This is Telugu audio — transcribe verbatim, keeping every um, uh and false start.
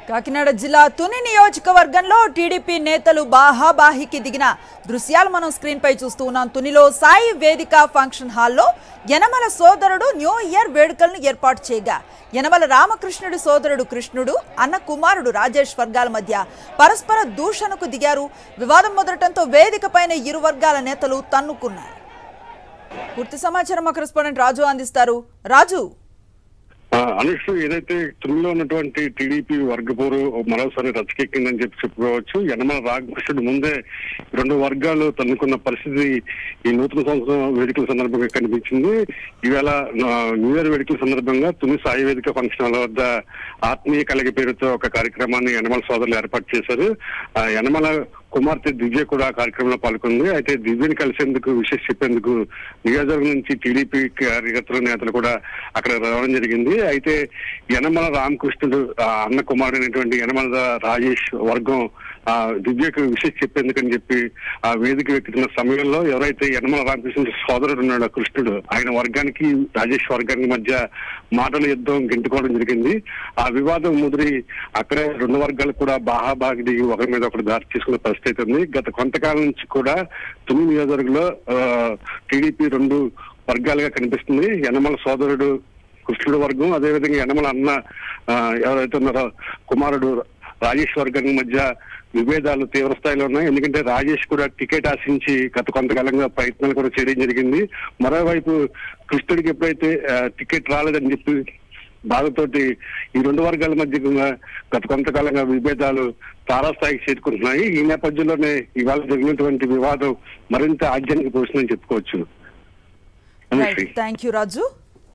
కాకినాడ జిల్లా తుని నియోజకవర్గంలో టీడీపీ నేతలు బాహాబాహికి దిగిన దృశ్యాలు మనం స్క్రీన్ పై చూస్తూ ఉన్నాం. తునిలో సాయి వేదిక ఫంక్షన్ హాల్లో యనమల సోదరుడు న్యూ ఇయర్ వేడుకలను ఏర్పాటు చేయగా యనమల రామకృష్ణుడి సోదరుడు కృష్ణుడు అన్న కుమారుడు రాజేష్ వర్గాల మధ్య పరస్పర దూషణకు దిగారు. వివాదం మొదలటంతో వేదిక పైన ఇరు వర్గాల నేతలు తన్నుకున్నారు. పూర్తి సమాచారం మా కరెస్పాండెంట్ రాజు అందిస్తారు. రాజు, అనుష్, ఏదైతే తునిలో ఉన్నటువంటి టీడీపీ వర్గపోరు మరోసారి రచ్చకెక్కిందని చెప్పి చెప్పుకోవచ్చు. యనమల రామకృష్ణుడు ముందే రెండు వర్గాలు తన్నుకున్న పరిస్థితి ఈ నూతన సంవత్సరం వేడుకల సందర్భంగా కనిపించింది. ఈవేళ న్యూ ఇయర్ వేడుకల సందర్భంగా తుని సాయి వేదిక ఫంక్షన్ హాల్ వద్ద ఆత్మీయ కలగ పేరుతో ఒక కార్యక్రమాన్ని యనమల సోదరులు ఏర్పాటు చేశారు. ఆ యనమల కుమార్తె దివ్య కూడా కార్యక్రమంలో పాల్గొంది. అయితే దివ్యని కలిసేందుకు విశేష చెప్పేందుకు నియోజకవర్గం నుంచి టీడీపీ కార్యకర్తలు నేతలు కూడా అక్కడ రావడం జరిగింది. అయితే యనమల రామకృష్ణుడు అన్న కుమారుడు అయినటువంటి యనమల రాజేష్ వర్గం ఆ దివ్యకు విశేష చెప్పేందుకని చెప్పి ఆ వేదిక ఎక్కుతున్న సమయంలో ఎవరైతే యనమల రామకృష్ణుడు సోదరుడు ఉన్నాడో కృష్ణుడు, ఆయన వర్గానికి రాజేష్ వర్గానికి మధ్య మాటల యుద్ధం గెంటుకోవడం జరిగింది. ఆ వివాదం ముదిరి అక్కడే రెండు వర్గాలు కూడా బాహాబాగి దిగి ఒకరి మీద ఒకటి దారి తీసుకున్న పరిస్థితి ఉంది. గత కొంతకాలం నుంచి కూడా తుని నియోజకవర్గంలో టీడీపీ రెండు వర్గాలుగా కనిపిస్తుంది. యనమల సోదరుడు కృష్ణుడు వర్గం, అదేవిధంగా యనమల అన్న ఎవరైతే ఉన్నారో కుమారుడు రాజేష్ వర్గానికి మధ్య విభేదాలు తీవ్ర స్థాయిలో ఉన్నాయి. ఎందుకంటే రాజేష్ కూడా టికెట్ ఆశించి గత కొంతకాలంగా ప్రయత్నాలు కూడా చేయడం జరిగింది. మరోవైపు కృష్ణుడికి ఎప్పుడైతే టికెట్ రాలేదని చెప్పి బాధతోటి ఈ రెండు వర్గాల మధ్య గత కొంతకాలంగా విభేదాలు తారాస్థాయికి చేరుకుంటున్నాయి. ఈ నేపథ్యంలోనే ఇవాళ జరిగినటువంటి వివాదం మరింత ఆజ్యానికి పోతుందని చెప్పుకోవచ్చు. Thank you Raju.